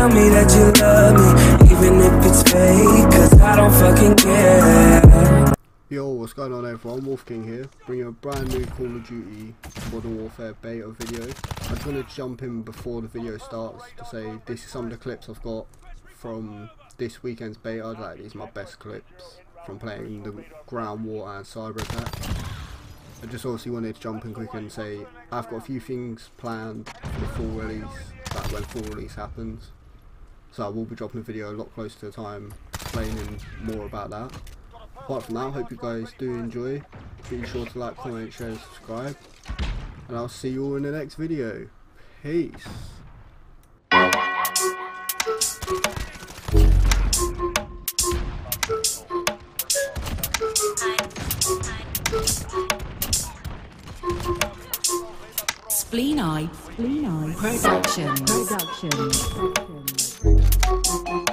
tell me that you love me, even if it's fake, cause I don't fucking care. Yo, what's going on everyone, Wolf King here, bringing a brand new Call of Duty Modern Warfare beta video. I just want to jump in before the video starts to say this is some of the clips I've got from this weekend's beta. Like, these are my best clips from playing the ground war and cyber attack. I just obviously wanted to jump in quick and say I've got a few things planned for the full release, like when full release happens. So I will be dropping a video a lot closer to the time explaining more about that. Apart from that, I hope you guys do enjoy. Be sure to like, comment, share and subscribe. And I'll see you all in the next video. Peace. Spleen Eye Production.